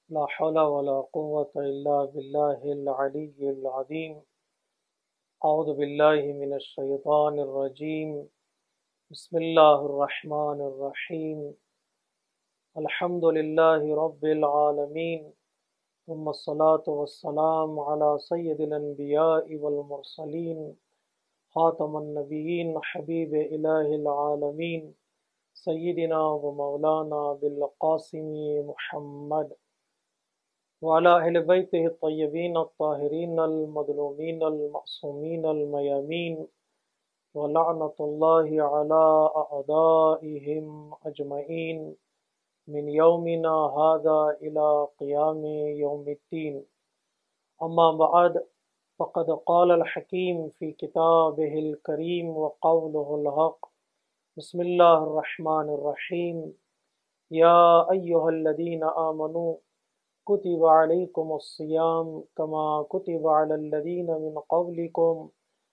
لا حول ولا قوة إلا بالله العلي العظيم. أعوذ بالله من الشيطان الرجيم. بسم الله الرحمن الرحيم. الحمد لله رب العالمين، ثم الصلاة والسلام على سيد الأنبياء والمرسلين، خاتم النبيين، حبيب إله العالمين، سيدنا ومولانا بالقاسم محمد وعلى أهل بيته الطيبين الطاهرين المظلومين المعصومين الميامين، ولعنة الله على أعدائهم أجمعين من يومنا هذا إلى قيام يوم الدين. أما بعد، فقد قال الحكيم في كتابه الكريم وقوله الحق. بسم الله الرحمن الرحيم. يا أيها الذين آمنوا كتب عليكم الصيام كما كتب على الذين من قبلكم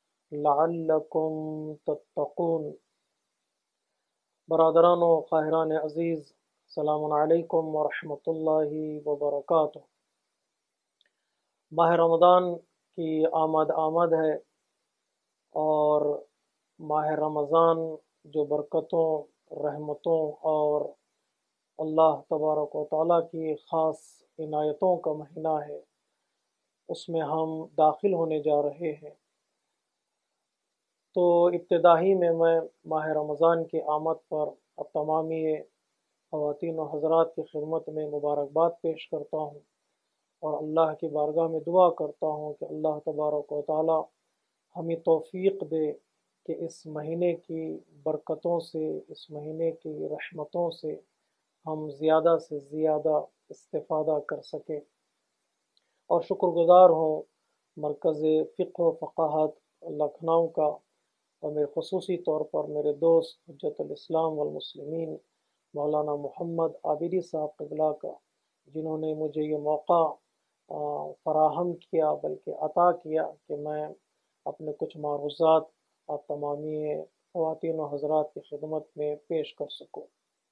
لعلكم تتقون. برادران و خواہران عزیز، السلام علیکم ورحمۃ اللہ وبرکاتہ۔ ماہ رمضان کی آمد ہے، اور ماہ رمضان جو برکتوں، رحمتوں اور اللہ تبارک و تعالیٰ کی خاص عنایتوں کا مہینہ ہے، اس میں ہم داخل ہونے جا رہے ہیں۔ تو ابتدائی میں ماہ رمضان کی آمد پر اب تمامی خواتین و حضرات کی خدمت میں مبارکباد پیش کرتا ہوں، اور اللہ کی بارگاہ میں دعا کرتا ہوں کہ اللہ تبارک و تعالیٰ ہمیں توفیق دے کہ اس مہینے کی برکتوں سے، اس مہینے کی رحمتوں سے ہم زیادہ سے زیادہ استفادہ کر سکیں، اور شکر گزار ہوں مرکز فقہ و فقاہت لکھنؤ کا، اور میرے خصوصی طور پر میرے دوست حجت الاسلام والمسلمین مولانا محمد عابدی صاحب قبلہ کا، جنہوں نے مجھے یہ موقع فراہم کیا، بلکہ عطا کیا کہ میں اپنے کچھ معروضات آپ تمامی خواتین و حضرات کی خدمت میں پیش کر سکوں۔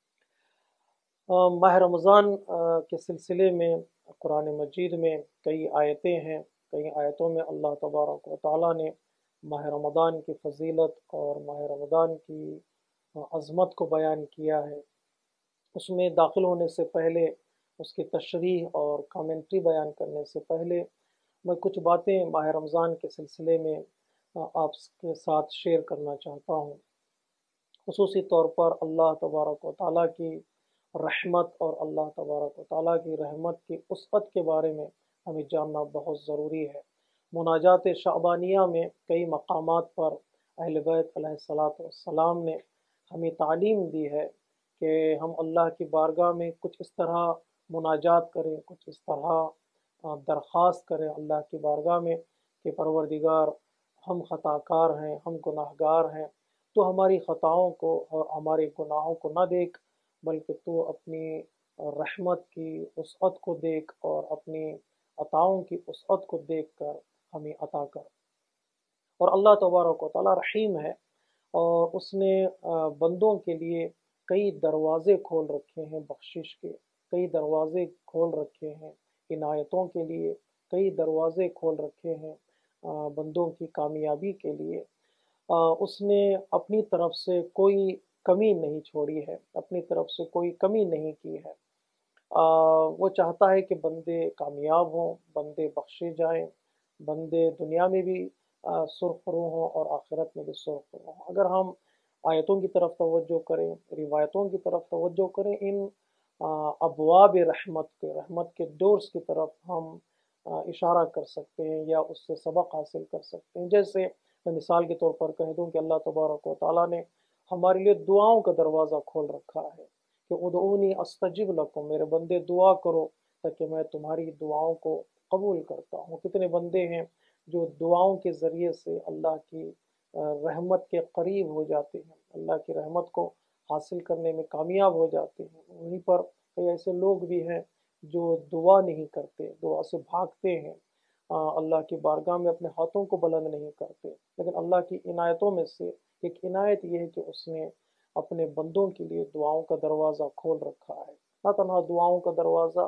ماہ رمضان کے سلسلے میں قرآن مجید میں کئی آیتیں ہیں۔ کئی آیتوں میں اللہ تبارک و تعالیٰ نے ماہ رمضان کی فضیلت اور ماہ رمضان کی عظمت کو بیان کیا ہے۔ اس میں داخل ہونے سے پہلے، اس کی تشریح اور کامنٹری بیان کرنے سے پہلے، میں کچھ باتیں ماہ رمضان کے سلسلے میں آپ کے ساتھ شیئر کرنا چاہتا ہوں۔ خصوصی طور پر اللہ تبارک و تعالیٰ کی رحمت اور اللہ تبارک و تعالیٰ کی رحمت کی وسعت کے بارے میں ہمیں جاننا بہت ضروری ہے۔ مناجات شعبانیہ میں کئی مقامات پر اہل بیت علیہ الصلاۃ والسلام نے ہمیں تعلیم دی ہے کہ ہم اللہ کی بارگاہ میں کچھ اس طرح مناجات کریں، کچھ اس طرح درخواست کریں اللہ کی بارگاہ میں کہ پروردگار، ہم خطا کار ہیں، ہم گناہ گار ہیں، تو ہماری خطاؤں کو اور ہمارے گناہوں کو نہ دیکھ، بلکہ تو اپنی رحمت کی وسعت کو دیکھ اور اپنی عطاؤں کی وسعت کو دیکھ کر ہمیں عطا کر۔ اور اللہ تبارک و تعالیٰ رحیم ہے، اور اس نے بندوں کے لیے کئی دروازے کھول رکھے ہیں بخشش کے، کئی دروازے کھول رکھے ہیں عنایتوں کے لیے، کئی دروازے کھول رکھے ہیں بندوں کی کامیابی کے لیے۔ اس نے اپنی طرف سے کوئی کمی نہیں چھوڑی ہے، اپنی طرف سے کوئی کمی نہیں کی ہے۔ وہ چاہتا ہے کہ بندے کامیاب ہوں، بندے بخشے جائیں، بندے دنیا میں بھی سرخرو ہوں اور آخرت میں بھی سرخرو ہوں۔ اگر ہم آیتوں کی طرف توجہ کریں، روایتوں کی طرف توجہ کریں، ان ابواب رحمت کے ڈورز کی طرف ہم اشارہ کر سکتے ہیں یا اس سے سبق حاصل کر سکتے ہیں۔ جیسے میں مثال کے طور پر کہہ دوں کہ اللہ تبارک و تعالیٰ نے ہمارے لیے دعاؤں کا دروازہ کھول رکھا ہے کہ ادعونی استجب لکم، میرے بندے دعا کرو تاکہ میں تمہاری دعاؤں کو قبول کرتا ہوں۔ کتنے بندے ہیں جو دعاؤں کے ذریعے سے اللہ کی رحمت کے قریب ہو جاتے ہیں، اللہ کی رحمت کو حاصل کرنے میں کامیاب ہو جاتے ہیں۔ وہیں پر کئی ایسے لوگ بھی ہیں جو دعا نہیں کرتے، دعا سے بھاگتے ہیں، اللہ کی بارگاہ میں اپنے ہاتھوں کو بلند نہیں کرتے۔ لیکن اللہ کی عنایتوں میں سے ایک عنایت یہ ہے کہ اس نے اپنے بندوں کے لیے دعاؤں کا دروازہ کھول رکھا ہے۔ نہ تنہا دعاؤں کا دروازہ،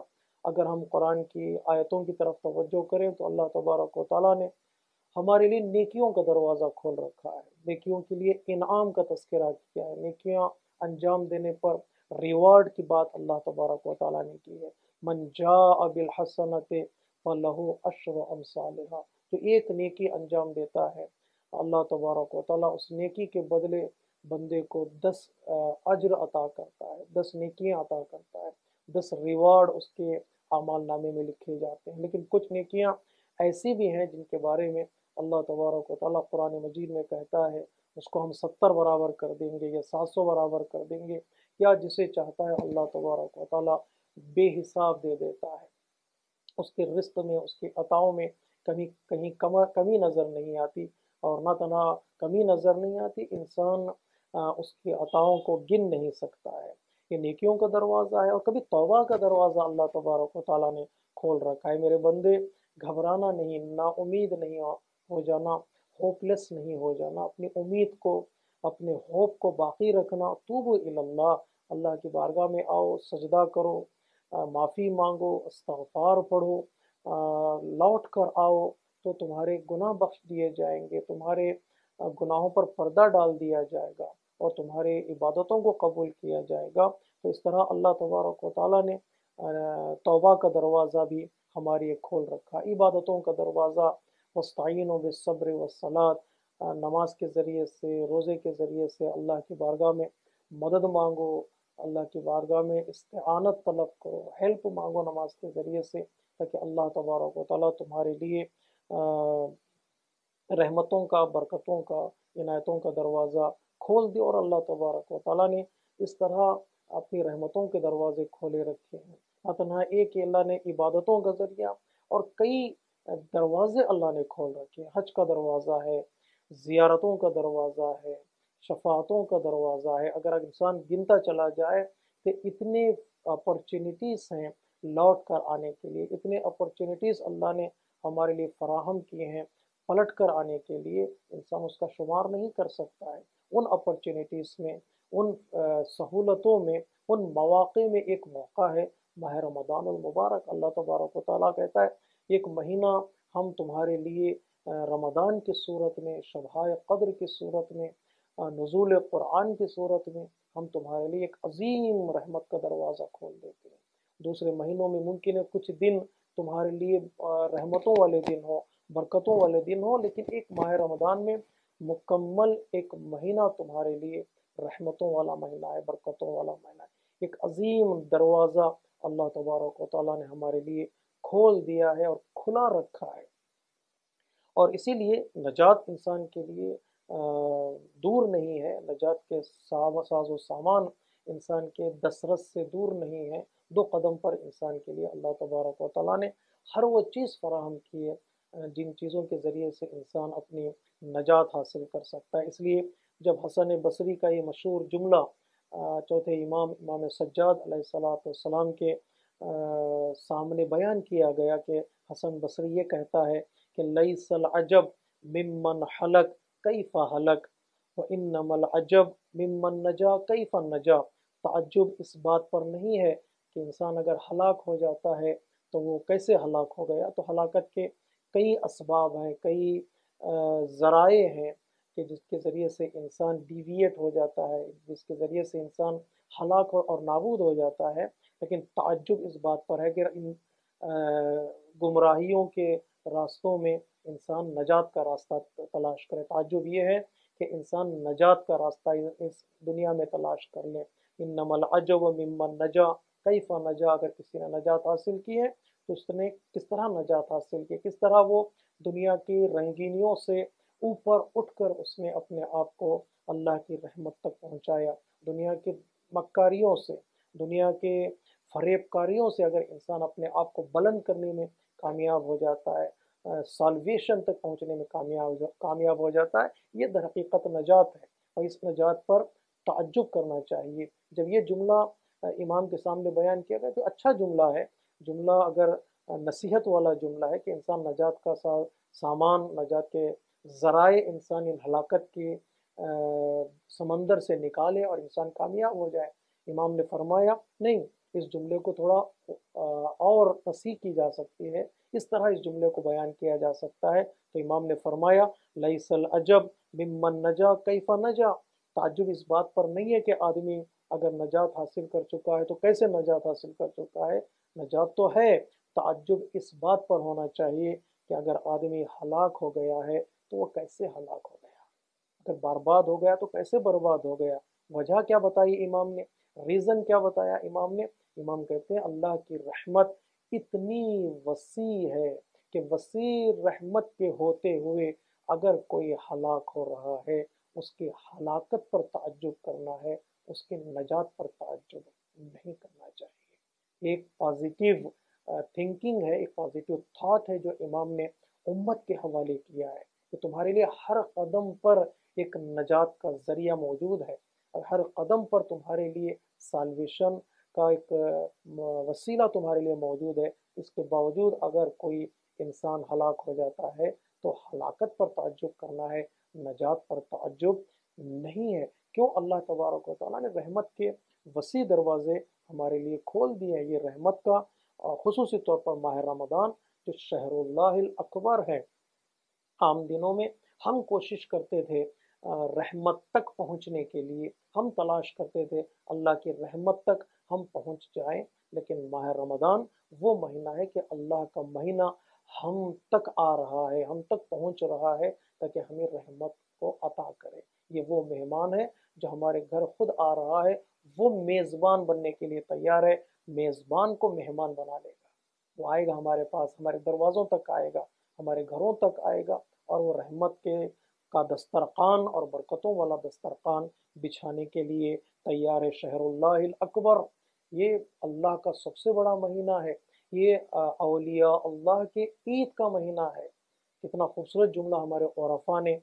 अगर हम कुरान की आयतों की तरफ तवज्जो करें तो अल्लाह तबारक व तआला ने हमारे लिए नेकियों का दरवाज़ा खोल रखा है, नेकियों के लिए इनाम का तस्करा किया है, नेकियां अंजाम देने पर रिवार्ड की बात अल्लाह तबारक व तआला ने की है। मन जाअ बिल हसनति फलहु अश्रु अमसालिहा, जो एक नेकी अंजाम देता है अल्लाह तबारक व तआला उस नेकी के बदले बंदे को 10 अज्र अता करता है, 10 नेकियां अता करता है, 10 रिवार्ड उसके आमाल नामे में लिखे जाते हैं। लेकिन कुछ नेकियां ऐसी भी हैं जिनके बारे में अल्लाह तबारक व तआला कुरान मजीद में कहता है उसको हम 70 बराबर कर देंगे या 700 बराबर कर देंगे, या जिसे चाहता है अल्लाह तबारक व तआला बेहिसाब दे देता है। उसके रिस्क में, उसकी अताओं में कहीं कहीं कमी नज़र नहीं आती, और ना तना कमी नज़र नहीं आती, इंसान उसकी अताओं को गिन नहीं सकता है। ये नेकियों का दरवाज़ा है। और कभी तौबा का दरवाज़ा अल्लाह तबारक व तआला ने खोल रखा है। मेरे बंदे, घबराना नहीं, नाउमीद नहीं हो जाना, होपलेस नहीं हो जाना, अपनी उम्मीद को, अपने होप को बाकी रखना। तूबू इल्लल्लाह, अल्लाह की बारगाह में आओ, सजदा करो, माफ़ी मांगो, इस्तग़फ़ार पढ़ो, लौट कर आओ तो तुम्हारे गुनाह बख्श दिए जाएंगे, तुम्हारे गुनाहों पर पर्दा डाल दिया जाएगा और तुम्हारे इबादतों को कबूल किया जाएगा। तो इस तरह अल्लाह तबारक व तआला ने तौबा का दरवाज़ा भी हमारे लिए खोल रखा, इबादतों का दरवाज़ा। वस्ताईनु बिस्सब्र वस्सलात, नमाज के ज़रिए से, रोज़े के ज़रिए से अल्लाह की बारगाह में मदद मांगो, अल्लाह की बारगाह में इस्तिआनत तलब करो, हेल्प मांगो नमाज के ज़रिए से, ताकि अल्लाह तबारक व तआला तुम्हारे लिए रहमतों का, बरकतों का, इनायतों का दरवाज़ा खोल दे। और अल्लाह तबारक व तआला ने इस तरह अपनी रहमतों के दरवाजे खोले रखे हैं। तनहा एक ही अल्लाह ने इबादतों का ज़रिया और कई दरवाजे अल्लाह ने खोल रखे हैं। हज का दरवाज़ा है, ज़ियारतों का दरवाज़ा है, शफाअतों का दरवाज़ा है। अगर इंसान गिनता चला जाए तो इतने अपॉर्चुनिटीज़ हैं लौट कर आने के लिए, इतने अपॉर्चुनिटीज़ अल्लाह ने हमारे लिए फराहम किए हैं पलट कर आने के लिए, इंसान उसका शुमार नहीं कर सकता है। उन अपॉर्चुनिटीज़ में, उन सहूलतों में, उन मौक़े में एक मौका है माह रमज़ानुल मुबारक। अल्लाह तबारक व तआला कहता है एक महीना हम तुम्हारे लिए रमज़ान की सूरत में, शब-ए क़द्र की सूरत में, नुज़ूल कुरान की सूरत में हम तुम्हारे लिए एक अजीम रहमत का दरवाज़ा खोल देते हैं। दूसरे महीनों में मुमकिन है कुछ दिन तुम्हारे लिए रहमतों वाले दिन हो, बरकतों वाले दिन हो, लेकिन एक माह रमज़ान में मुकम्मल एक महीना तुम्हारे लिए रहमतों वाला महीना है, बरकतों वाला महीना है। एक अजीम दरवाज़ा अल्लाह तबारक व तआला ने हमारे लिए खोल दिया है और खुला रखा है। और इसीलिए नजात इंसान के लिए दूर नहीं है, नजात के साज़ो सामान इंसान के दस्तरस से दूर नहीं है। दो कदम पर इंसान के लिए अल्लाह तबारक व तआला ने हर वो चीज़ फराहम की है जिन चीज़ों के ज़रिए से इंसान अपनी नजात हासिल कर सकता है। इसलिए जब हसन बसरी का ये मशहूर जुमला चौथे इमाम सज्जाद अलैहिस्सलाम के सामने बयान किया गया कि हसन बसरी ये कहता है कि लैसल अजब मिम्मन हलक कैफ़ा हलक व इन्नमल अजब मिम्मन नजा कैफ़ा नजा। ताज्जुब इस बात पर नहीं है कि इंसान अगर हलाक हो जाता है तो वो कैसे हलाक हो गया। तो हलाकत के कई असबाब हैं, कई ज़राए हैं कि जिसके ज़रिए से इंसान डिविएट हो जाता है, जिसके ज़रिए से इंसान हलाक और नाबूद हो जाता है। लेकिन ताज्जुब इस बात पर है कि इन गुमराहियों के रास्तों में इंसान नजात का रास्ता तलाश करे। ताज्जुब ये है कि इंसान नजात का रास्ता इस दुनिया में तलाश कर ले। इन्नमल अजब मिम्मन नजा कैफ़ा नजा, अगर किसी ने नजात हासिल की है तो उसने किस तरह नजात हासिल की, किस तरह वो दुनिया की रंगीनियों से ऊपर उठकर उसने अपने आप को अल्लाह की रहमत तक पहुँचाया। दुनिया की मक्कारियों से, दुनिया के फरेबकारियों से अगर इंसान अपने आप को बुलंद करने में कामयाब हो जाता है, साल्वेशन तक पहुँचने में कामयाब हो जाता है, ये दरहकीकत नजात है। और इस नजात पर ताज्जुब करना चाहिए। जब ये जुमला इमाम के सामने बयान किया गया तो अच्छा जुमला है। जुमला अगर नसीहत वाला जुमला है कि इंसान नजात का सामान, नजात के ज़राए इंसान इन हलाकत के समंदर से निकाले और इंसान कामयाब हो जाए। इमाम ने फरमाया नहीं, اس جملے کو تھوڑا اور وسیع کی جا سکتی ہے، اس طرح اس جملے کو بیان کیا جا سکتا ہے۔ تو امام نے فرمایا لیس العجب ممن نجا کیف نجا، تعجب اس بات پر نہیں ہے کہ آدمی اگر نجات حاصل کر چکا ہے تو کیسے نجات حاصل کر چکا ہے، نجات تو ہے، تعجب اس بات پر ہونا چاہیے کہ اگر آدمی ہلاک ہو گیا ہے تو وہ کیسے ہلاک ہو گیا، اگر برباد ہو گیا تو کیسے برباد ہو گیا۔ وجہ کیا بتائی امام نے، ریزن کیا بتایا امام نے؟ امام کہتے ہیں اللہ کی رحمت اتنی وسیع ہے کہ وسیع رحمت کے ہوتے ہوئے اگر کوئی ہلاک ہو رہا ہے، اس کی ہلاکت پر تعجب کرنا ہے، اس کی نجات پر تعجب نہیں کرنا چاہیے۔ ایک پازیٹیو تھنکنگ ہے، ایک پازیٹیو تھاٹ ہے جو امام نے امت کے حوالے کیا ہے کہ تمہارے لیے ہر قدم پر ایک نجات کا ذریعہ موجود ہے، اور ہر قدم پر تمہارے لیے سالویشن کا ایک وسیلہ تمہارے لیے موجود ہے۔ اس کے باوجود اگر کوئی انسان ہلاک ہو جاتا ہے تو ہلاکت پر تعجب کرنا ہے، نجات پر تعجب نہیں ہے۔ کیوں؟ اللہ تبارک و تعالیٰ نے رحمت کے وسیع دروازے ہمارے لیے کھول دیے ہیں۔ یہ رحمت کا خصوصی طور پر ماہ رمضان جو شہر اللہ الاکبر ہے، عام دنوں میں ہم کوشش کرتے تھے رحمت تک پہنچنے کے لیے، ہم تلاش کرتے تھے اللہ کی رحمت تک ہم پہنچ جائیں، لیکن ماہ رمضان وہ مہینہ ہے کہ اللہ کا مہینہ ہم تک آ رہا ہے، ہم تک پہنچ رہا ہے تاکہ ہمیں رحمت کو عطا کرے۔ یہ وہ مہمان ہے جو ہمارے گھر خود آ رہا ہے، وہ میزبان بننے کے لیے تیار ہے، میزبان کو مہمان بنا لے گا، وہ آئے گا ہمارے پاس، ہمارے دروازوں تک آئے گا، ہمارے گھروں تک آئے گا، اور وہ رحمت کے کا دسترخوان اور برکتوں والا دسترخوان بچھانے کے لیے تیار ہے۔ شہر اللہ الاکبر، یہ اللہ کا سب سے بڑا مہینہ ہے، یہ اولیاء اللہ کے عید کا مہینہ ہے۔ کتنا خوبصورت جملہ ہمارے عرفاء نے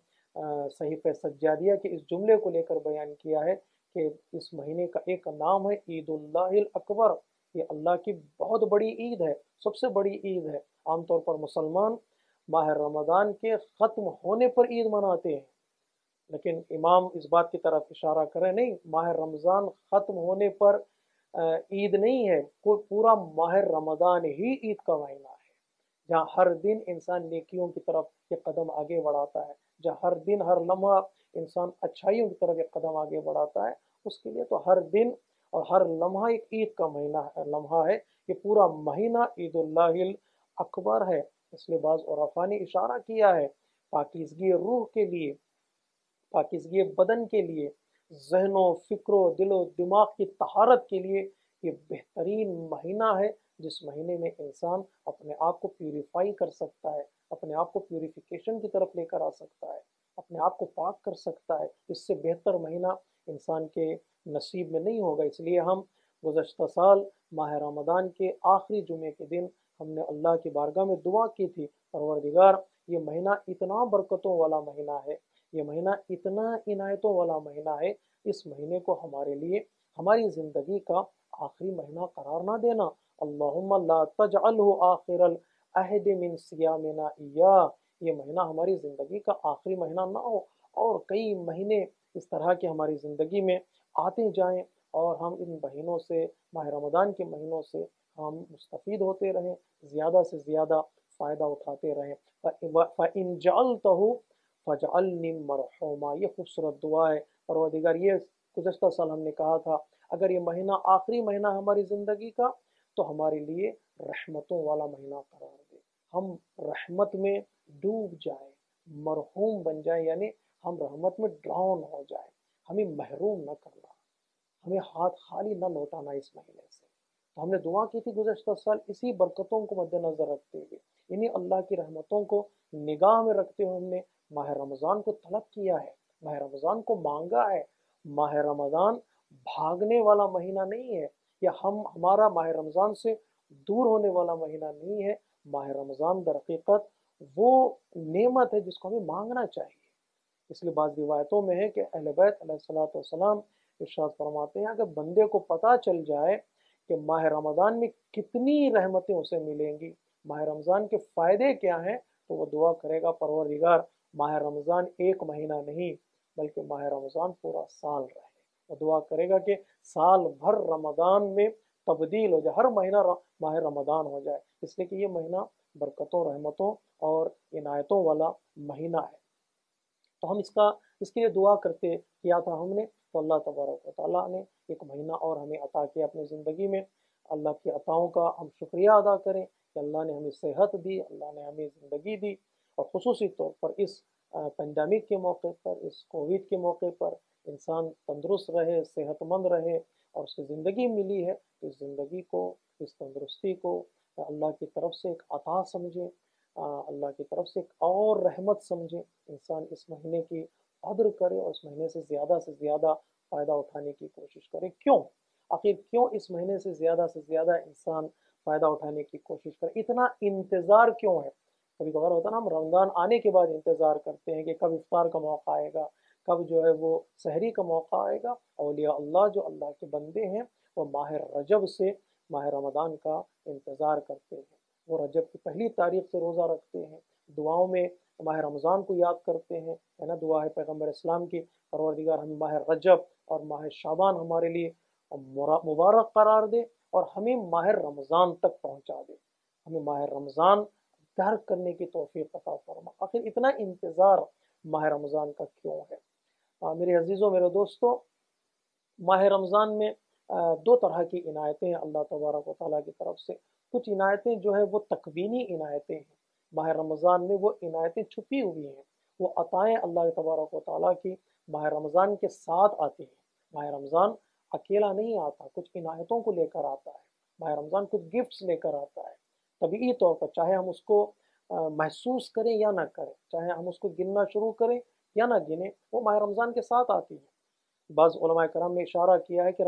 صحیفہ سجادیہ کے اس جملے کو لے کر بیان کیا ہے کہ اس مہینے کا ایک نام ہے عید اللہ الاکبر، یہ اللہ کی بہت بڑی عید ہے، سب سے بڑی عید ہے۔ عام طور پر مسلمان ماہ رمضان کے ختم ہونے پر عید مناتے ہیں، لیکن امام اس بات کی طرف اشارہ کریں نہیں، ماہ رمضان ختم ہونے پر عید نہیں ہے، کوئی پورا ماہ رمضان ہی عید کا مہینہ ہے، جہاں ہر دن انسان نیکیوں کی طرف ایک قدم آگے بڑھاتا ہے، جہاں ہر دن ہر لمحہ انسان اچھائیوں کی طرف ایک قدم آگے بڑھاتا ہے، اس کے لیے تو ہر دن اور ہر لمحہ ایک عید کا لمحہ ہے۔ یہ پورا مہینہ عید اللہ اکبر ہے، اس لیے بعض عرفاء نے اشارہ کیا ہے پاکیزگی روح کے لیے، پاکیزگی بدن کے لیے، ذہن و فکر و دل و دماغ کی طہارت کے لیے یہ بہترین مہینہ ہے، جس مہینے میں انسان اپنے آپ کو پیوریفائی کر سکتا ہے، اپنے آپ کو پیوریفیکیشن کی طرف لے کر آ سکتا ہے، اپنے آپ کو پاک کر سکتا ہے۔ اس سے بہتر مہینہ انسان کے نصیب میں نہیں ہوگا۔ اس لیے ہم گزشتہ سال ماہ رمضان کے آخری جمعے کے دن ہم نے اللہ کی بارگاہ میں دعا کی تھی، پروردگار یہ مہینہ اتنا برکتوں والا مہینہ ہے، یہ مہینہ اتنا عنایتوں والا مہینہ ہے، اس مہینے کو ہمارے لیے ہماری زندگی کا آخری مہینہ قرار نہ دینا۔ اللہم لا تجعلہ آخر العہد من صیامنا ایاہ، یہ مہینہ ہماری زندگی کا آخری مہینہ نہ ہو، اور کئی مہینے اس طرح کے ہماری زندگی میں آتے جائیں اور ہم ان مہینوں سے، ماہ رمضان کے مہینوں سے ہم مستفید ہوتے رہیں، زیادہ سے زیادہ فائدہ اٹھاتے رہیں۔ فَإِن جَعَلْتَهُ فَجْعَلْنِي مَرْحُومًا، یہ خوبصورت دعا ہے۔ پروردگار، یہ گزشتہ سال ہم نے کہا تھا اگر یہ مہینہ آخری مہینہ ہماری زندگی کا تو ہمارے لیے رحمتوں والا مہینہ قرار دے، ہم رحمت میں ڈوب جائیں، مرحوم بن جائیں، یعنی ہم رحمت میں ڈراؤن ہو جائیں، ہمیں محروم نہ کرنا، ہمیں ہاتھ خالی نہ لوٹانا اس مہینے سے۔ تو ہم نے دعا کی تھی گزشتہ سال اسی برکتوں کو مد نظر رکھتے ہوئے، انہی اللہ کی رحمتوں کو نگاہ میں رکھتے ہوئے ہم نے ماہ رمضان کو طلب کیا ہے، ماہ رمضان کو مانگا ہے۔ ماہ رمضان بھاگنے والا مہینہ نہیں ہے، یا ہمارا ماہ رمضان سے دور ہونے والا مہینہ نہیں ہے۔ ماہ رمضان در حقیقت وہ نعمت ہے جس کو ہمیں مانگنا چاہیے۔ اس لیے بعض روایتوں میں ہے کہ اہل بیت علیہ الصلوۃ والسلام ارشاد فرماتے ہیں اگر بندے کو پتہ چل جائے کہ ماہ رمضان میں کتنی رحمتیں اسے ملیں گی، ماہ رمضان کے فائدے کیا ہیں، تو وہ دعا کرے گا پروردگار ماہ رمضان ایک مہینہ نہیں بلکہ ماہ رمضان پورا سال رہے۔ وہ دعا کرے گا کہ سال بھر رمضان میں तब्दील हो जाए, हर महीना माह रमज़ान हो जाए, इसलिए कि ये महीना बरकतों, रहमतों और इनायतों वाला महीना है। तो हम इसके लिए दुआ करते किया था हमने, तो अल्लाह तबारक व तआला ने एक महीना और हमें अता किया अपनी ज़िंदगी में। अल्लाह की अताओं का हम शुक्रिया अदा करें कि अल्लाह ने हमें सेहत दी, अल्लाह ने हमें ज़िंदगी दी, और ख़ुसूसी तौर पर इस पेंडेमिक के मौके पर, इस कोविड के मौके पर इंसान तंदुरुस्त रहे, सेहतमंद रहे और उसकी ज़िंदगी मिली है, तो इस ज़िंदगी को, इस तंदुरुस्ती को अल्लाह की तरफ से एक अता समझें, अल्लाह की तरफ से एक और रहमत समझें। इंसान इस महीने की कदर करे और इस महीने से ज़्यादा फ़ायदा उठाने की कोशिश करे। क्यों? आखिर क्यों इस महीने से ज़्यादा इंसान फ़ायदा उठाने की कोशिश करे? इतना इंतज़ार क्यों है? कभी कभार होता है ना, हम रमज़ान आने के बाद इंतज़ार करते हैं कि कब इफ्तार का मौका आएगा, कब जो है वो सहरी का मौका आएगा। औलिया अल्लाह, जो अल्लाह के बंदे हैं, वो माह रजब से माह रमज़ान का इंतज़ार करते हैं। वो रजब की पहली तारीख से रोज़ा रखते हैं, दुआओं में माह रमज़ान को याद करते हैं, है ना। दुआ है पैगम्बर इस्लाम की, परवरदिगार हमें माह रजब और माह शाबान हमारे लिए मुबारक करार दे और हमें माह रमज़ान तक पहुँचा दे, हमें माह रमज़ान दर्क करने की तौफीक अता फरमा। आखिर इतना इंतज़ार माह रमज़ान का क्यों है? मेरे अजीज़ों, मेरे दोस्तों, माह रमज़ान में दो तरह की इनायतें हैं अल्लाह तबारक व तआला की तरफ से। कुछ इनायतें जो है वो तकवीनी इनायतें हैं, माह रमज़ान में वो इनायतें छुपी हुई हैं, वो अताएँ अल्लाह तबारक व तआला की माह रमज़ान के साथ आती हैं। माह रमज़ान अकेला नहीं आता, कुछ इनायतों को लेकर आता है, माह रमज़ान कुछ गिफ्ट्स लेकर आता है। तबीई तौर पर चाहे हम उसको महसूस करें या ना करें, चाहे हम उसको गिनना शुरू करें या ना गिने, वो माह रमज़ान के साथ आती है। बाज़ उलमाए कराम ने इशारा किया है कि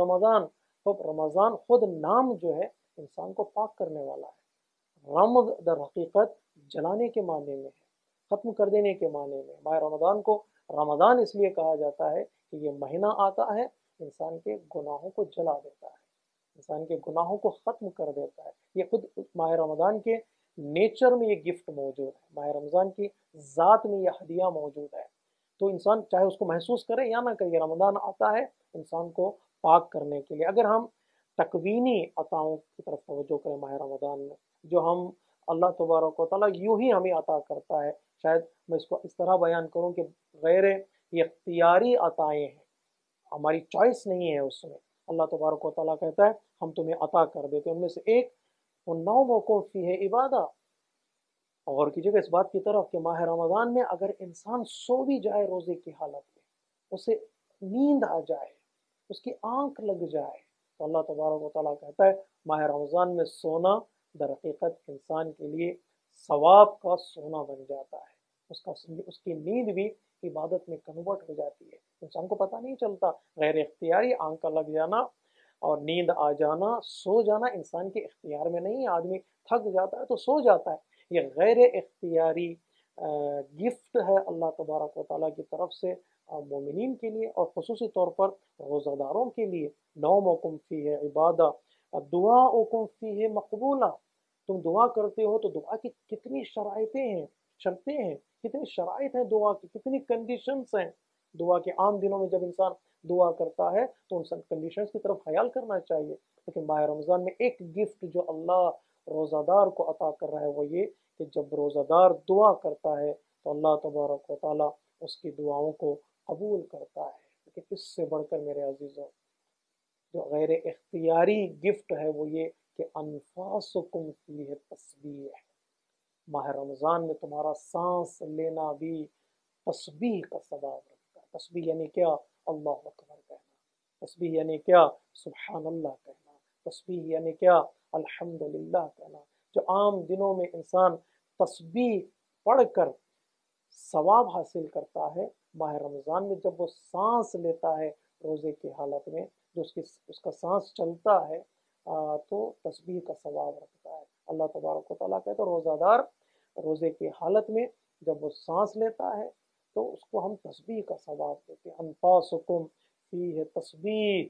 रमज़ान खुद नाम जो है इंसान को पाक करने वाला है। रमज़ दर हकीकत जलाने के माने में है, ख़त्म कर देने के माने में। माह रमज़ान को रमज़ान इसलिए कहा जाता है कि ये महीना आता है, इंसान के गुनाहों को जला देता है, इंसान के गुनाहों को ख़त्म कर देता है। ये खुद माह रमज़ान के नेचर में ये गिफ्ट मौजूद है, माह रमज़ान की ज़ात में ये हदिया मौजूद है। तो इंसान चाहे उसको महसूस करे या ना करे, रमज़ान आता है इंसान को पाक करने के लिए। अगर हम तकवीनी अताओं की तरफ तवज्जो करें माह रमज़ान में, जो हम अल्लाह तबारक व तआला यूं ही हमें अता करता है, शायद मैं इसको इस तरह बयान करूं कि गैर इख्तियारी अताएँ हैं, हमारी चॉइस नहीं है उसमें। अल्लाह तबारक व तआला कहता है हम तुम्हें अता कर देते हैं। उनमें से एक नौ मौक़ों फी है इबादा। और कीजिएगा इस बात की तरफ कि माह रमज़ान में अगर इंसान सो भी जाए रोज़े की हालत में, उसे नींद आ जाए, उसकी आंख लग जाए, तो अल्लाह तबारक व तआला कहता है माह रमज़ान में सोना दर हकीकत इंसान के लिए सवाब का सोना बन जाता है। उसकी नींद भी इबादत में कन्वर्ट हो जाती है, इंसान को पता नहीं चलता। गैर इख्तियारी आंख का लग जाना और नींद आ जाना, सो जाना इंसान के इख्तियार में नहीं है। आदमी थक जाता है तो सो जाता है, ये गैर इख्तियारी गिफ्ट है अल्लाह तबारक व तआला की तरफ से मोमिनीन के लिए और ख़ुसूसी तौर पर रोज़ादारों के लिए। नौमुकुम फ़ीह इबादा दुआउकुम फ़ीह मक़बूला। तुम दुआ करते हो तो दुआ की कितनी शर्तें हैं, कितनी शराइत हैं दुआ की, कितनी कंडीशंस हैं। दुआ के आम दिनों में जब इंसान दुआ करता है तो उन सब कंडीशंस की तरफ ख्याल करना चाहिए, लेकिन माह रमज़ान में एक गिफ्ट जो अल्लाह रोज़ादार को अता कर रहा है वो ये कि जब रोज़ादार दुआ करता है तो अल्लाह तबारक व तआला उसकी दुआओं को कबूल करता है। लेकिन इससे बढ़कर मेरे अजीज़ों, जो गैर इख्तियारी गिफ्ट है वो ये कि अनफासुकुम फीह तस्बीह। माह रमज़ान में तुम्हारा सांस लेना भी तस्बीह का सवाब रखता है। तस्बीह यानी क्या? अल्लाह अकबर कहना। तस्बीह यानी क्या? सुबहान अल्लाह कहना। तस्बीह यानी क्या? अल्हम्दुलिल्लाह कहना। जो आम दिनों में इंसान तस्बीह पढ़कर सवाब हासिल करता है, माह रमज़ान में जब वो सांस लेता है रोज़े की हालत में, जो उसका सांस चलता है तो तस्बीह का सवाब रखता है। अल्लाह तबारक व तआला कहता है रोज़ादार रोज़े की हालत में जब वो सांस लेता है तो उसको हम तस्बीह का सवाब देते हैं। अनफासुकुम फीह तस्बीह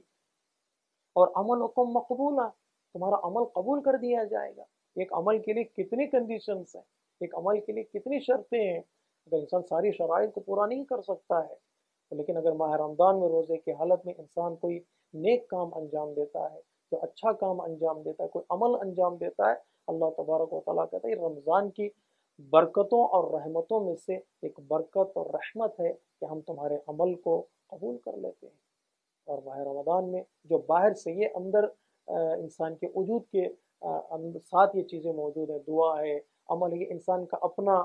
और अमलुकुम मकबूला, तुम्हारा अमल कबूल कर दिया जाएगा। एक अमल के लिए कितनी कंडीशंस हैं, एक अमल के लिए कितनी शर्तें हैं। अगर इंसान सारी शराइत को पूरा नहीं कर सकता है तो, लेकिन अगर माह रमज़ान में रोज़े की हालत में इंसान कोई नेक काम अंजाम देता है جو اچھا کام انجام دیتا ہے، کوئی عمل انجام دیتا ہے، اللہ تبارک و تعالیٰ کہتا ہے رمضان کی برکتوں اور رحمتوں میں سے ایک برکت اور رحمت ہے کہ ہم تمہارے عمل کو قبول کر لیتے ہیں۔ اور ماہ رمضان میں جو باہر سے یہ اندر انسان کے وجود کے ساتھ یہ چیزیں موجود ہیں، دعا ہے، عمل ہے، یہ انسان کا اپنا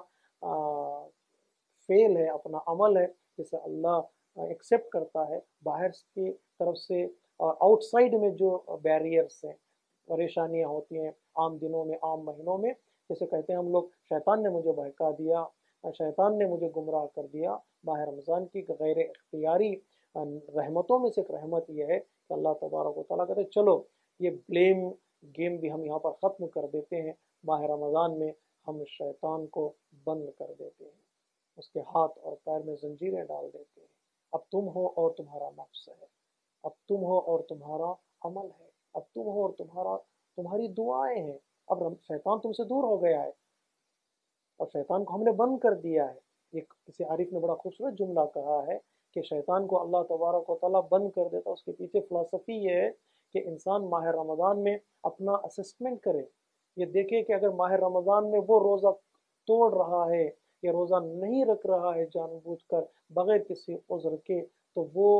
فعل ہے، اپنا عمل ہے جسے اللہ ایکسیپٹ کرتا ہے۔ باہر کی طرف سے اور آؤٹ سائڈ میں جو بیریئرس ہیں، پریشانیاں ہوتی ہیں عام دنوں میں، عام مہینوں میں، جیسے کہتے ہیں ہم لوگ شیطان نے مجھے بہکا دیا، شیطان نے مجھے گمراہ کر دیا۔ ماہ رمضان کی غیر اختیاری رحمتوں میں سے ایک رحمت یہ ہے کہ اللہ تبارک و تعالیٰ کہتے ہیں چلو یہ بلیم گیم بھی ہم یہاں پر ختم کر دیتے ہیں، ماہ رمضان میں ہم شیطان کو بند کر دیتے ہیں، اس کے ہاتھ اور پیر میں زنجیریں ڈال دیتے ہیں۔ اب تم ہو اور تمہارا نفس ہے، اب تم ہو اور تمہارا عمل ہے، اب تم ہو اور تمہاری دعائیں ہیں۔ اب شیطان تم سے دور ہو گیا ہے اور شیطان کو ہم نے بند کر دیا ہے۔ یہ کسی عارف نے بڑا خوبصورت جملہ کہا ہے کہ شیطان کو اللہ تبارک و تعالیٰ بند کر دیتا، اس کے پیچھے فلسفی یہ ہے کہ انسان ماہ رمضان میں اپنا اسسمنٹ کرے، یہ دیکھے کہ اگر ماہ رمضان میں وہ روزہ توڑ رہا ہے یا روزہ نہیں رکھ رہا ہے جان بوجھ کر بغیر کسی عذر کے، تو وہ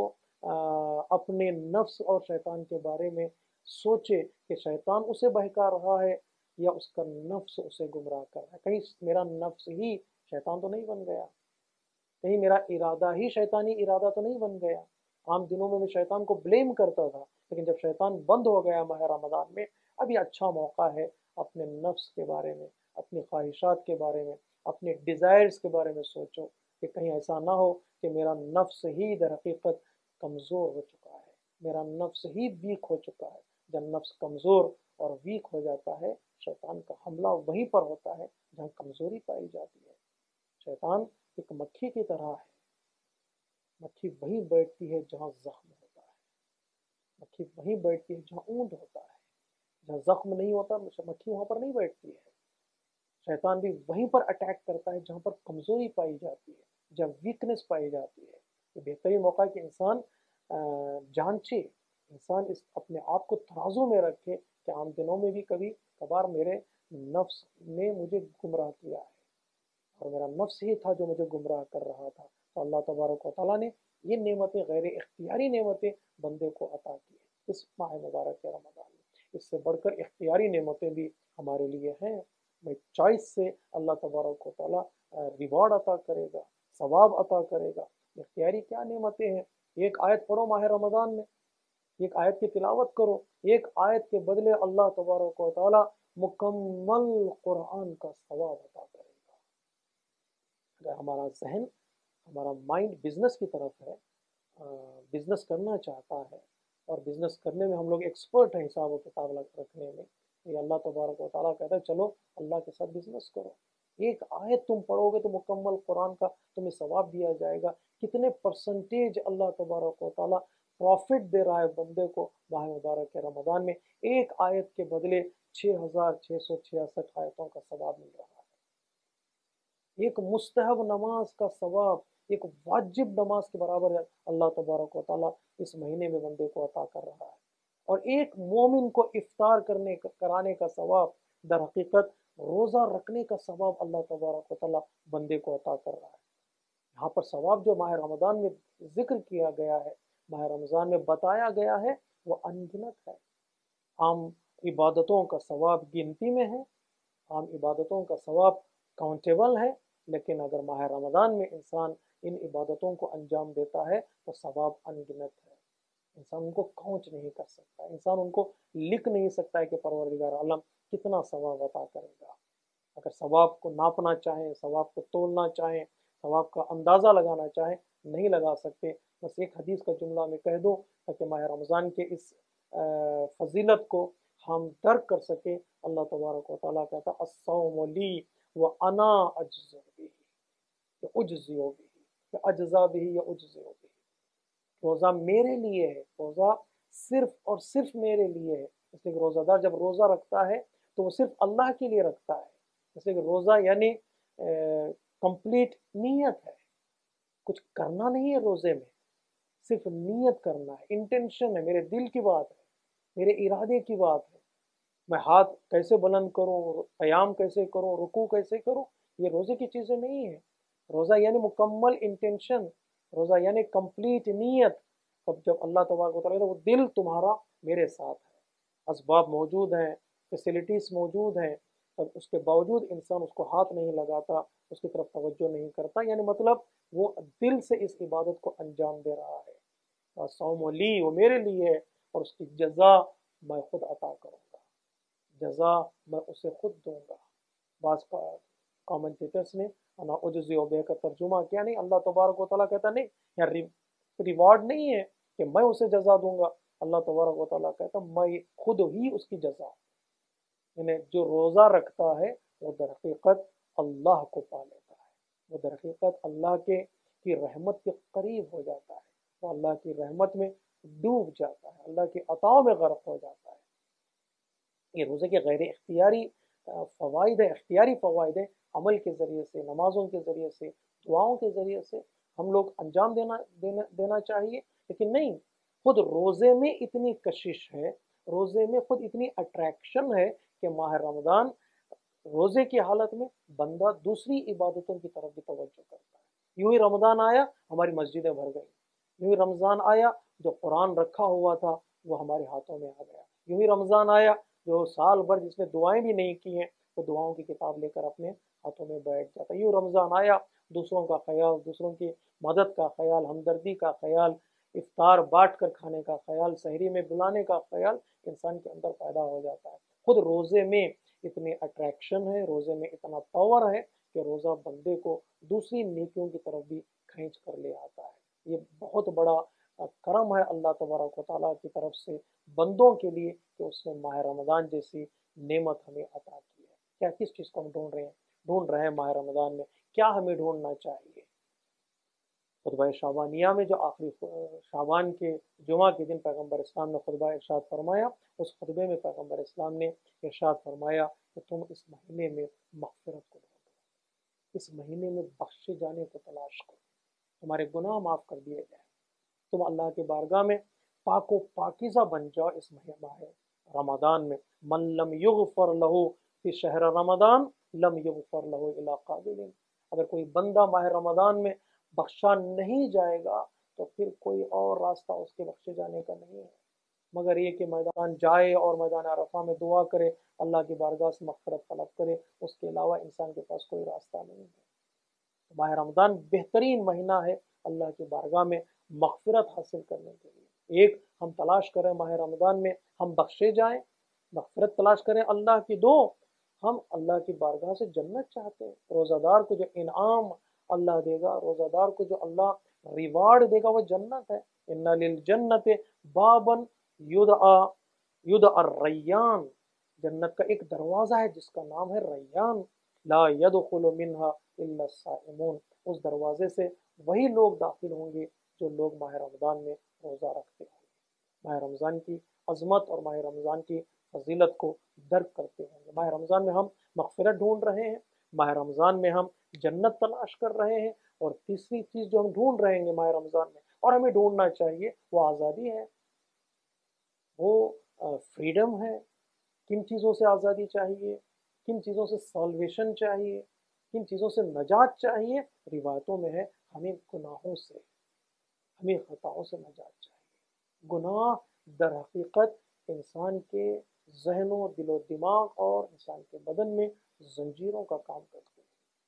اپنے نفس اور شیطان کے بارے میں سوچے کہ شیطان اسے بہکا رہا ہے یا اس کا نفس اسے گمراہ کر رہا ہے۔ کہیں میرا نفس ہی شیطان تو نہیں بن گیا، کہیں میرا ارادہ ہی شیطانی ارادہ تو نہیں بن گیا۔ عام دنوں میں شیطان کو بلیم کرتا تھا، لیکن جب شیطان بند ہو گیا ماہ رمضان میں، اب یہ اچھا موقع ہے اپنے نفس کے بارے میں، اپنی خواہشات کے بارے میں، اپنے ڈیزائرز کے بارے میں سوچو کہ کہیں ایسا نہ ہو کہ میرا نفس ہی در حقیقت کمزور ہو چکا ہے، میرا نفس ہی ویک ہو چکا ہے۔ جب نفس کمزور اور ویک ہو جاتا ہے، شیطان کا حملہ وہیں پر ہوتا ہے جہاں کمزوری پائی جاتی ہے۔ شیطان ایک مکھی کی طرح ہے، مکھی وہیں بیٹھتی ہے جہاں زخم ہوتا ہے، مکھی وہیں بیٹھتی ہے جہاں اونٹ ہوتا ہے، جہاں زخم نہیں ہوتا مکھی وہاں پر نہیں بیٹھتی ہے۔ شیطان بھی وہیں پر اٹیک کرتا ہے جہاں پر کمزوری پائی جاتی ہے، جہاں ویکنس پائی جاتی ہے۔ یہ بہترین موقع ہے کہ انسان جانچے، انسان اپنے آپ کو ترازو میں رکھے کہ عام دنوں میں بھی کبھی کبھار میرے نفس نے مجھے گمراہ کیا ہے اور میرا نفس ہی تھا جو مجھے گمراہ کر رہا تھا۔ تو اللہ تبارک و تعالیٰ نے یہ نعمتیں، غیر اختیاری نعمتیں بندے کو عطا کی ہیں اس ماہ مبارک رمضان میں۔ اس سے بڑھ کر اختیاری نعمتیں بھی ہمارے لیے ہیں، میں چوائس سے اللہ تبارک و تعالیٰ ریوارڈ عطا کرے گا، ثواب عطا کرے گا۔ اختیاری کیا نعمتیں ہیں؟ ایک آیت پڑھو ماہ رمضان میں، ایک آیت کی تلاوت کرو، ایک آیت کے بدلے اللہ تبارک و تعالیٰ مکمل قرآن کا ثواب عطا کرے گا۔ اگر ہمارا ذہن، ہمارا مائنڈ بزنس کی طرف ہے، بزنس کرنا چاہتا ہے، اور بزنس کرنے میں ہم لوگ ایکسپرٹ ہیں حساب و کتاب رکھنے میں، یہ اللہ تبارک و تعالیٰ کہتا ہے چلو اللہ کے ساتھ بزنس کرو۔ ایک آیت تم پڑھو گے تو مکمل قرآن کا تمہیں ثواب دیا جائے گا۔ کتنے پرسنٹیج اللہ تبارک و تعالیٰ پروفٹ دے رہا ہے بندے کو ماہ مبارک کے رمضان میں، ایک آیت کے بدلے 6666 آیتوں کا ثواب مل رہا ہے۔ ایک مستحب نماز کا ثواب ایک واجب نماز کے برابر ہے، اللہ تبارک و تعالیٰ اس مہینے میں بندے کو عطا کر رہا ہے۔ اور ایک مومن کو افطار کرانے کا ثواب، در حقیقت روزہ رکھنے کا ثواب اللہ تبارک و تعالیٰ بندے کو عطا کر رہا ہے۔ یہاں پر ثواب جو ماہ رمضان میں ذکر کیا گیا ہے، ماہ رمضان میں بتایا گیا ہے، وہ انگنت ہے۔ عام عبادتوں کا ثواب گنتی میں ہے، عام عبادتوں کا ثواب کاؤنٹیبل ہے، لیکن اگر ماہ رمضان میں انسان ان عبادتوں کو انجام دیتا ہے تو ثواب انگنت ہے۔ انسان ان کو کاؤنٹ نہیں کر سکتا، انسان ان کو لکھ نہیں سکتا ہے کہ پروردگار عالم کتنا ثواب عطا کرے گا۔ اگر ثواب کو ناپنا چاہیں، ثواب کو تولنا چاہیں، ثواب کا اندازہ لگانا چاہیں، نہیں لگا سکتے۔ بس ایک حدیث کا جملہ میں کہہ دوں تاکہ ماہ رمضان کے اس فضیلت کو ہم درک کر سکیں۔ اللہ تبارک و تعالیٰ کہتا الصوم لی وانا اجزی بہ یا اجزی بہ یا اجزا بہ یا اجزی بہ، روزہ میرے لیے ہے، روزہ صرف اور صرف میرے لیے ہے۔ اس لیے کہ روزہ دار جب روزہ رکھتا ہے تو وہ صرف اللہ کے لیے رکھتا ہے۔ اس لیے کہ روزہ یعنی کمپلیٹ نیت ہے، کچھ کرنا نہیں ہے روزے میں، صرف نیت کرنا ہے، انٹینشن ہے، میرے دل کی بات ہے۔ میرے ارادے کی بات ہے، میں ہاتھ کیسے بلند کروں، قیام کیسے کروں، رکوع کیسے کروں، یہ روزے کی چیزیں نہیں ہیں۔ روزہ یعنی مکمل انٹینشن، روزہ یعنی کمپلیٹ نیت۔ اب جب اللہ تبارک و تعالیٰ وہ دل تمہارا میرے ساتھ ہے، اسباب موجود ہیں، فیسلٹیز موجود ہیں، تب اس کے باوجود انسان اس کو ہاتھ نہیں لگاتا، اس کی طرف توجہ نہیں کرتا، یعنی مطلب وہ دل سے اس عبادت کو انجام دے رہا ہے۔ سوم لی، وہ میرے لیے ہے، اور اس کی جزا میں خود عطا کروں گا، جزا میں اسے خود دوں گا۔ بعض کامنٹیٹرس نے انا اجزی و بے کا ترجمہ کیا، نہیں اللہ تبارک و تعالیٰ کہتا نہیں یا ریوارڈ نہیں ہے کہ میں اسے جزا دوں گا، اللہ تبارک و تعالیٰ کہتا میں خود ہی اس کی جزا، یعنی جو روزہ رکھتا ہے وہ در حقیقت اللہ کو پا لیتا ہے، وہ در حقیقت اللہ کی رحمت کے قریب ہو جاتا ہے، وہ اللہ کی رحمت میں ڈوب جاتا ہے، اللہ کی عطاؤں میں غرق ہو جاتا ہے۔ یہ روزے کے غیر اختیاری فوائد ہیں، اختیاری فوائد ہیں، عمل کے ذریعے سے، نمازوں کے ذریعے سے، دعاؤں کے ذریعے سے ہم لوگ انجام دینا چاہیے، لیکن نہیں، خود روزے میں اتنی کشش ہے، روزے میں خود اتنی اٹریکشن ہے کہ ماہ رمضان روزے کی حالت میں بندہ دوسری عبادتوں کی طرف بھی توجہ کرتا ہے۔ یوں ہی رمضان آیا ہماری مسجدیں بھر گئیں، یوں ہی رمضان آیا جو قرآن رکھا ہوا تھا وہ ہمارے ہاتھوں میں آ گیا، یوں ہی رمضان آیا جو سال بھر جس نے دعائیں بھی نہیں کی ہیں وہ دعاؤں کی کتاب لے کر اپنے ہاتھوں میں بیٹھ جاتا ہے۔ یوں رمضان آیا دوسروں کا خیال، دوسروں کی مدد کا خیال، ہمدردی کا خیال، افطار بانٹ کر کھانے کا خیال، سحری میں بلانے کا خیال انسان کے اندر پیدا ہو جاتا ہے۔ خود روزے میں اتنی اٹریکشن ہے، روزے میں اتنا پاور ہے کہ روزہ بندے کو دوسری نیکیوں کی طرف بھی کھینچ کر لے آتا ہے۔ یہ بہت بڑا کرم ہے اللہ تبارک و تعالیٰ کی طرف سے بندوں کے لیے کہ اس نے ماہ رمضان جیسی نعمت ہمیں عطا کی ہے۔ کیا کس چیز کو ہم ڈھونڈ رہے ہیں ماہ رمضان میں، کیا ہمیں ڈھونڈنا چاہیے؟ خطبہ شعبانیہ میں جو آخری شعبان کے جمعہ کے دن پیغمبر اسلام نے خطبہ ارشاد فرمایا، اس خطبے میں پیغمبر اسلام نے ارشاد فرمایا کہ تم اس مہینے میں مغفرت کو ڈھونڈو، اس مہینے میں بخشے جانے کو تلاش کرو، تمہارے گناہ معاف کر دیے جائیں، تم اللہ کے بارگاہ میں پاک و پاکیزہ بن جاؤ اس ماہ رمضان میں۔ من لم یغفر لہو فی شہر رمضان لم یغفر لہو الی قابل، اگر کوئی بندہ ماہ رمضان میں بخشا نہیں جائے گا تو پھر کوئی اور راستہ اس کے بخشے جانے کا نہیں ہے مگر یہ کہ میدان جائے اور میدان عرفہ میں دعا کرے، اللہ کی بارگاہ سے مغفرت طلب کرے، اس کے علاوہ انسان کے پاس کوئی راستہ نہیں ہے۔ ماہ رمضان بہترین مہینہ ہے اللہ کی بارگاہ میں مغفرت حاصل کرنے کے لیے۔ ایک ہم تلاش کریں ماہ رمضان میں ہم بخشے جائیں، مغفرت تلاش کریں اللہ کی، دو ہم اللہ کی بارگاہ سے جنت چاہتے ہیں، روزہ دار کو جو انعام اللہ دے گا، روزہ دار کو جو اللہ ریوارڈ دے گا وہ جنت ہے۔ ان للجنت بابا یدعى الریان، جنت کا ایک دروازہ ہے جس کا نام ہے ریان، لا يدخل منها الا الصائمون، اس دروازے سے وہی لوگ داخل ہوں گے جو لوگ ماہ رمضان میں روزہ رکھتے ہوں گے، ماہ رمضان کی عظمت اور ماہ رمضان کی فضیلت کو درک کرتے ہوں گے۔ ماہ رمضان میں ہم مغفرت ڈھونڈ رہے ہیں، ماہ رمضان میں ہم جنت تلاش کر رہے ہیں، اور تیسری چیز جو ہم ڈھونڈ رہے ہیں ماہ رمضان میں اور ہمیں ڈھونڈنا چاہیے وہ آزادی ہے، وہ فریڈم ہے۔ کن چیزوں سے آزادی چاہیے، کن چیزوں سے سالویشن چاہیے، کن چیزوں سے نجات چاہیے؟ روایتوں میں ہے ہمیں گناہوں سے، ہمیں خطاؤں سے نجات چاہیے۔ گناہ در حقیقت انسان کے ذہن و دل و دماغ اور انسان کے بدن میں زنجیروں کا کام کرتے ہیں۔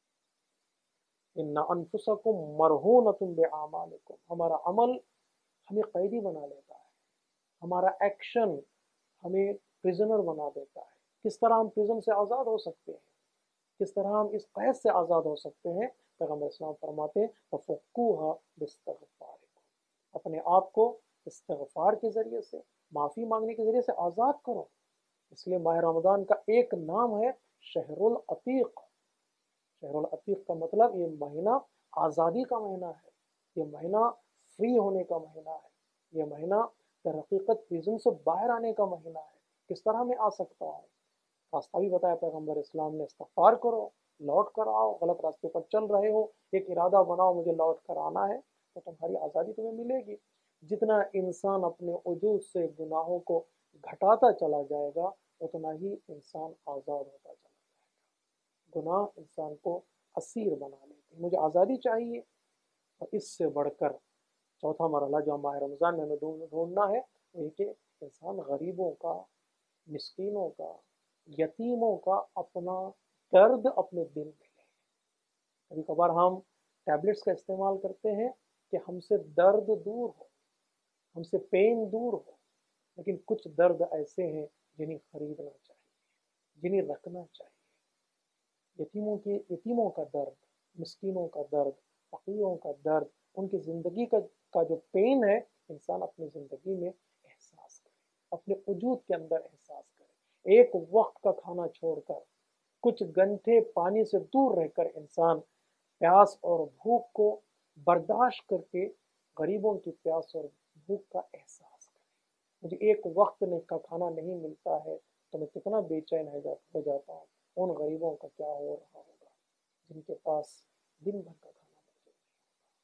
ان انفسکم مرہونۃ باعمالکم، ہمارا عمل ہمیں قیدی بنا لیتا ہے، ہمارا ایکشن ہمیں پریزنر بنا دیتا ہے۔ کس طرح ہم پریزن سے آزاد ہو سکتے ہیں، کس طرح ہم اس قید سے آزاد ہو سکتے ہیں؟ پیغمبر اسلام فرماتے ہیں فَفُكُّوهَا بِاسْتِغْفَارِكُمْ، اپنے آپ کو استغفار کے ذریعے سے، معافی مانگنے کے ذریعے سے آزاد کرو۔ اس لیے ماہ رمضان کا ایک نام ہے شہر العتیق۔ شہر العتیق کا مطلب یہ مہینہ آزادی کا مہینہ ہے، یہ مہینہ فری ہونے کا مہینہ ہے، یہ مہینہ در حقیقت پریزن سے باہر آنے کا مہینہ ہے۔ کس طرح میں آ سکتا ہے؟ راستہ بھی بتایا پیغمبر اسلام نے، استغفار کرو، لوٹ کر آؤ، غلط راستے پر چل رہے ہو ایک ارادہ بناؤ مجھے لوٹ کر آنا ہے تو تمہاری آزادی تمہیں ملے گی۔ جتنا انسان اپنے وجود سے گناہوں کو घटाता चला जाएगा उतना ही इंसान आज़ाद होता चला जाएगा। गुनाह इंसान को असीर बना लेते हैं। मुझे आज़ादी चाहिए, और इससे बढ़कर चौथा मरहला जो माह रमज़ान में हमें ढूंढना है वो ये कि इंसान गरीबों का, मिस्कीनों का, यतीमों का अपना दर्द अपने दिल में ले। कभी कभार हम टैबलेट्स का इस्तेमाल करते हैं कि हमसे दर्द दूर हो, हमसे पेन दूर हो, लेकिन कुछ दर्द ऐसे हैं जिन्हें खरीदना चाहिए, जिन्हें रखना चाहिए। यतीमों का दर्द, मिस्कीनों का दर्द, फकीरों का दर्द, उनकी ज़िंदगी का जो पेन है, इंसान अपनी ज़िंदगी में एहसास करे, अपने वजूद के अंदर एहसास करे। एक वक्त का खाना छोड़कर, कुछ घंटे पानी से दूर रहकर इंसान प्यास और भूख को बर्दाश्त करके गरीबों की प्यास और भूख का एहसास करे। मुझे एक वक्त का खाना नहीं मिलता है तो मैं कितना बेचैन हो जाता हूँ, उन गरीबों का क्या हो रहा होगा जिनके पास दिन भर का खाना मौजूद नहीं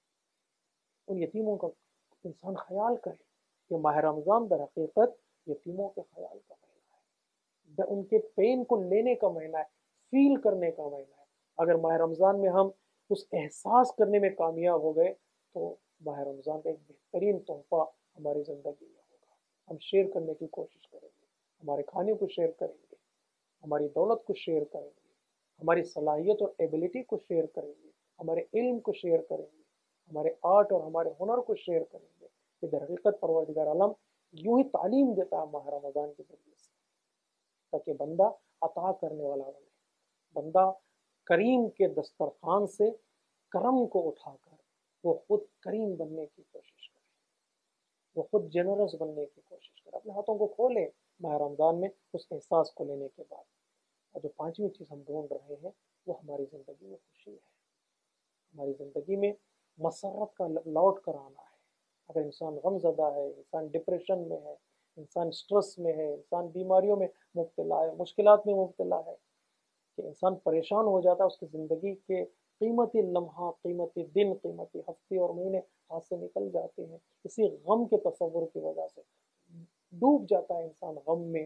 होगा। उन यतीमों का इंसान ख्याल करे। ये माह रमज़ान दर हकीकत यतीमों के ख्याल का महीना है, उनके पेन को लेने का महीना है, फील करने का महीना है। अगर माह रमज़ान में हम उस एहसास करने में कामयाब हो गए तो माह रमज़ान का एक बेहतरीन तोहफा हमारी ज़िंदगी में होगा। हम शेयर करने की कोशिश करेंगे, हमारे खाने को शेयर करेंगे, हमारी दौलत को शेयर करेंगे, हमारी सलाहियत और एबिलिटी को शेयर करेंगे, हमारे इल्म को शेयर करेंगे, हमारे आर्ट और हमारे हुनर को शेयर करेंगे। ये दर हकीकत परवरदिगार आलम यूं ही तालीम देता है माह रमज़ान के जरिए से, ताकि बंदा अता करने वाला बने। बंदा करीम के दस्तरखान से करम को उठाकर वो खुद करीम बनने की कोशिश करे, वो खुद जेनरस बनने की कोशिश करे, अपने हाथों को खोले माह रमज़ान में उस एहसास को लेने के बाद। और जो पांचवी चीज़ हम ढूंढ रहे हैं वो हमारी ज़िंदगी में खुशी है, हमारी ज़िंदगी में मसरत का लौट कर आना है। अगर इंसान गमज़दा है, इंसान डिप्रेशन में है, इंसान स्ट्रेस में है, इंसान बीमारियों में मुब्तला है, मुश्किलात में मुब्तला है, कि इंसान परेशान हो जाता है, उसकी ज़िंदगी के कीमती लम्हा, कीमती दिन, कीमती हफ्ते और महीने हाथ से निकल जाते हैं। इसी गम के तस्वुर की वजह से डूब जाता है इंसान गम में,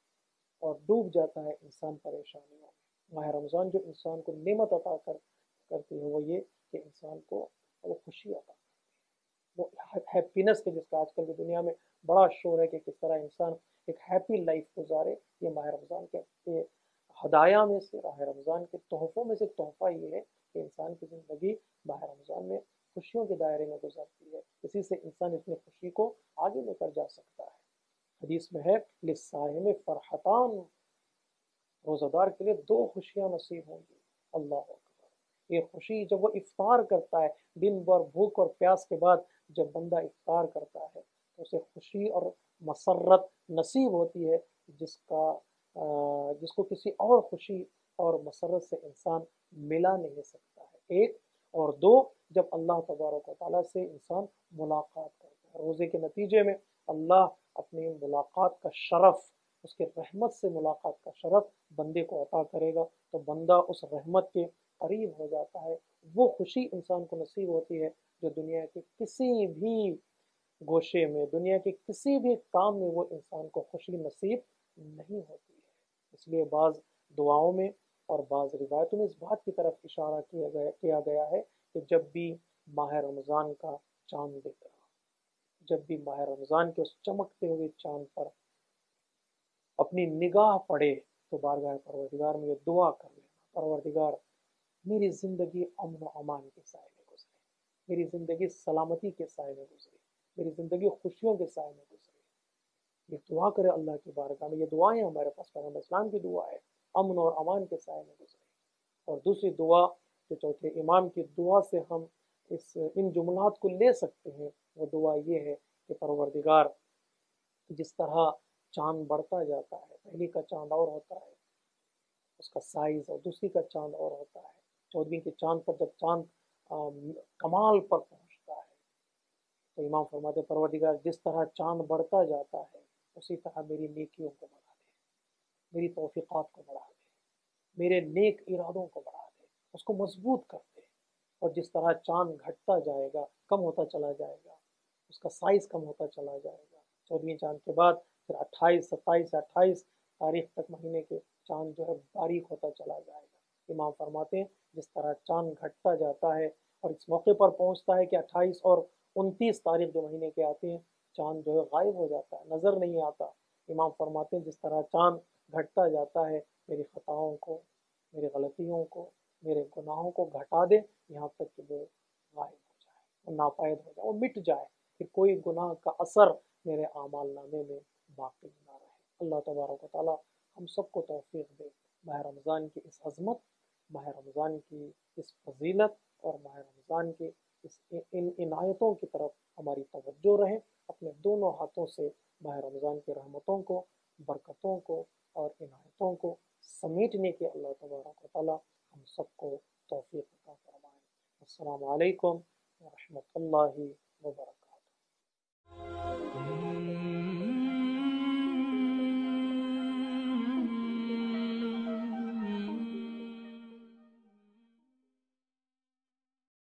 और डूब जाता है इंसान परेशानियों में। माह रमज़ान जो इंसान को नेमत अता करती है वो ये कि इंसान को वो खुशी अता, वो हैप्पीनेस के, जिसका आजकल की दुनिया में बड़ा शोर है कि किस तरह इंसान एक हैप्पी लाइफ गुजारे। ये माह रमज़ान के हदाया में से, माह रमज़ान के तोहफ़ों में से तोहफ़ा ये है कि इंसान की ज़िंदगी माह रमज़ान में खुशियों के दायरे में गुजरती है। इसी से इंसान अपनी खुशी को आगे लेकर जा सकता है। हदीस में है लिस्साइम फरहतान, रोज़ादार के लिए दो खुशियाँ नसीब होंगी। अल्लाह अकबर। ये खुशी जब वो इफ्तार करता है, दिन भर भूख और प्यास के बाद जब बंदा इफ्तार करता है तो उसे खुशी और मसरत नसीब होती है जिसको किसी और खुशी और मसरत से इंसान मिला नहीं सकता है। एक और दो, जब अल्लाह तबारक व तआला से इंसान मुलाकात करता है, रोज़े के नतीजे में अल्लाह अपनी मुलाकात का शरफ, उसके रहमत से मुलाकात का शरफ बंदे को अता करेगा, तो बंदा उस रहमत के करीब हो जाता है। वो खुशी इंसान को नसीब होती है जो दुनिया के किसी भी गोशे में, दुनिया के किसी भी काम में वो इंसान को खुशी नसीब नहीं होती है। इसलिए बाज़ दुआओं में और बाज़ रिवायतों में इस बात की तरफ इशारा किया गया है कि जब भी माह रमज़ान का चांद दिख रहा, जब भी माह रमज़ान के उस चमकते हुए चांद पर अपनी निगाह पड़े तो बारगाह परवरदिगार में ये दुआ कर लेना, परवरदिगार मेरी ज़िंदगी अमन व अमान के साए में गुजरे, मेरी ज़िंदगी सलामती के साए में गुजरे, मेरी ज़िंदगी खुशियों के साए में गुजरे। ये दुआ करे अल्लाह की बारगाह में। ये दुआएं हमारे पास पैगंबर इस्लाम की दुआ है, अमन और अमान के साए में गुजरे। और दूसरी दुआ जो चौथे इमाम की दुआ से हम इन जुमलात को ले सकते हैं, वो दुआ ये है कि परवरदिगार जिस तरह चांद बढ़ता जाता है, पहली का चांद और होता है उसका साइज, और दूसरी का चांद और होता है, 14वीं के चांद पर जब चांद कमाल पर पहुंचता है तो इमाम फरमाते परवरदिगार जिस तरह चांद बढ़ता जाता है उसी तरह मेरी नेकियों को बढ़ा दे, मेरी तौफीकात को बढ़ा दे, मेरे नेक इरादों को बढ़ा दे, उसको मजबूत कर दे। और जिस तरह चांद घटता जाएगा, कम होता चला जाएगा, उसका साइज कम होता चला जाएगा, 14वीं चांद के बाद फिर 28, 27 या 28 तारीख तक महीने के चाँद जो है बारीक होता चला जाएगा। इमाम फरमाते हैं जिस तरह चाँद घटता जाता है और इस मौके पर पहुंचता है कि 28 और 29 तारीख जो महीने के आते हैं, चाँद जो है गायब हो जाता है, नज़र नहीं आता। इमाम फरमाते हैं जिस तरह चाँद घटता जाता है, मेरी ख़ताओं को, मेरी गलतियों को, मेरे गुनाहों को घटा दे, यहाँ तक कि वो गायब हो जाए, वो नापायद हो जाए, वो मिट जाए, फिर कोई गुनाह का असर मेरे आमाल नामे में बाकी ना रहे। अल्लाह तबारक व तआला हम सबको तौफीक दे, माह रमज़ान की इस अज़मत, माह रमज़ान की इस फजीलत और माह रमज़ान की इन इनायतों की तरफ हमारी तवज्जो रहे। अपने दोनों हाथों से माह रमज़ान की रहमतों को, बरकतों को और इनायतों को समेटने की अल्लाह तबारक व तआला हम सबको तौफीक अता फरमाए। अस्सलामु अलैकुम व रहमतुल्लाहि व बरकातुहू।